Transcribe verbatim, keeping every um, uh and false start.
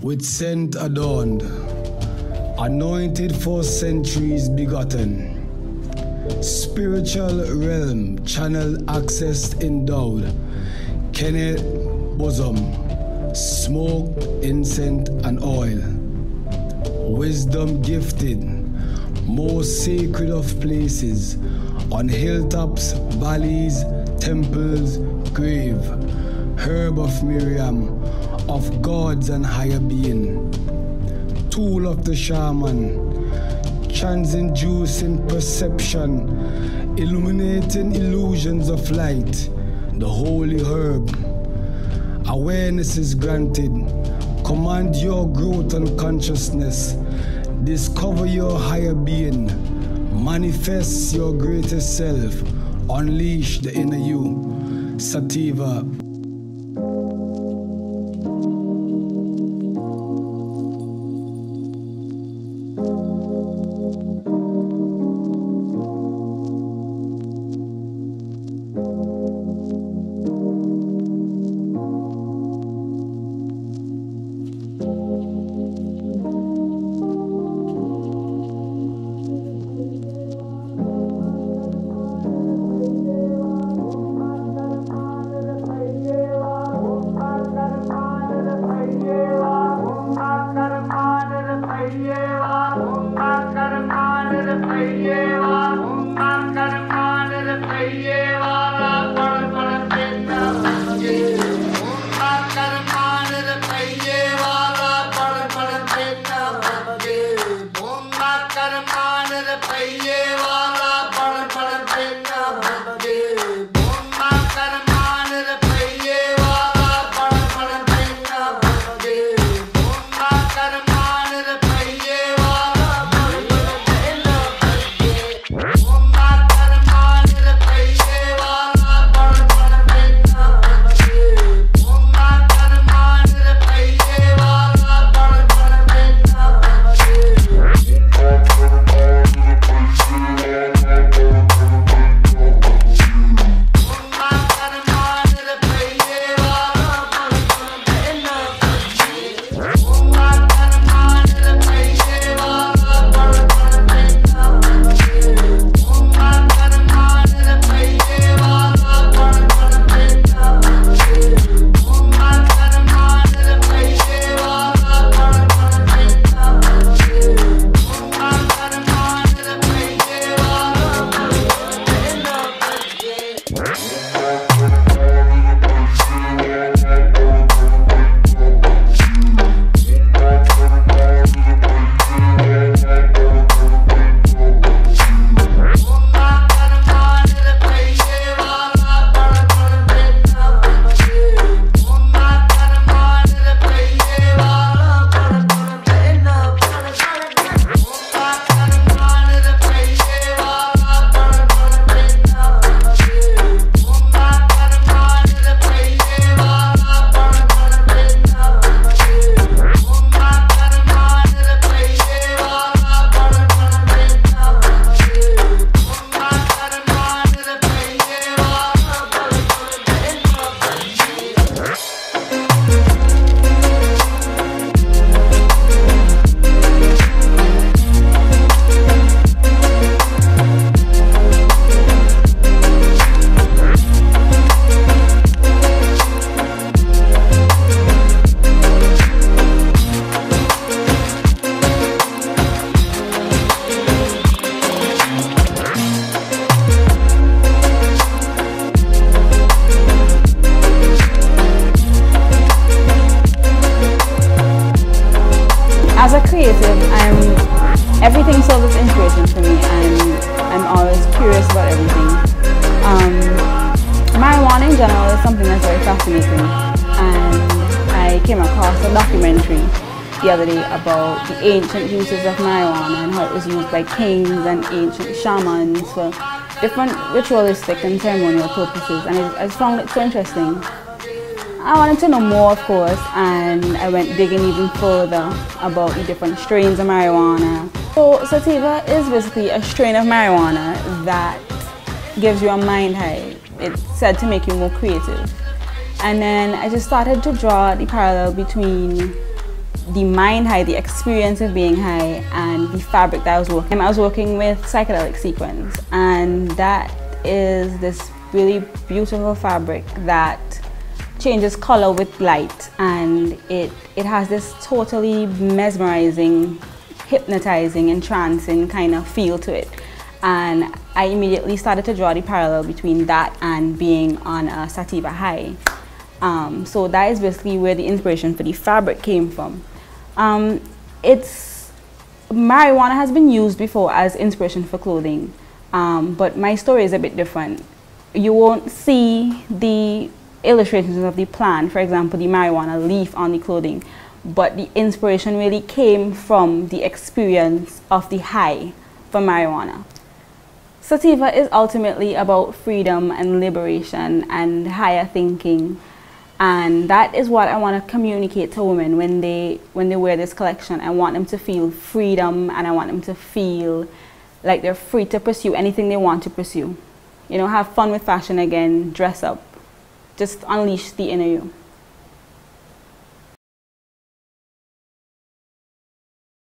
with scent adorned, anointed for centuries begotten. Spiritual realm, channel accessed, endowed. Kenneth bosom, smoke, incense, and oil. Wisdom gifted, most sacred of places, on hilltops, valleys, temples, grave. Herb of Miriam, of gods and higher being. Tool of the shaman, transducing perception, illuminating illusions of light. The holy herb, awareness is granted. Command your growth and consciousness. Discover your higher being. Manifest your greatest self. Unleash the inner you. Sativa. everything serves as inspiration for me, and I'm always curious about everything. Um, marijuana in general is something that's very fascinating, and I came across a documentary the other day about the ancient uses of marijuana and how it was used by kings and ancient shamans for different ritualistic and ceremonial purposes, and I, I just found it so interesting. I wanted to know more, of course, and I went digging even further about the different strains of marijuana. So Sativa is basically a strain of marijuana that gives you a mind high. It's said to make you more creative. And then I just started to draw the parallel between the mind high, the experience of being high, and the fabric that I was working. I was working with psychedelic sequins, and that is this really beautiful fabric that changes color with light, and it it has this totally mesmerizing, hypnotizing, entrancing kind of feel to it. And I immediately started to draw the parallel between that and being on a Sativa high. Um, so that is basically where the inspiration for the fabric came from. Um, it's marijuana has been used before as inspiration for clothing, um, but my story is a bit different. You won't see the illustrations of the plant, for example, the marijuana leaf on the clothing, but the inspiration really came from the experience of the high from marijuana. Sativa is ultimately about freedom and liberation and higher thinking. And that is what I want to communicate to women when they when they wear this collection. I want them to feel freedom, and I want them to feel like they're free to pursue anything they want to pursue. You know, have fun with fashion again, dress up, just unleash the inner you.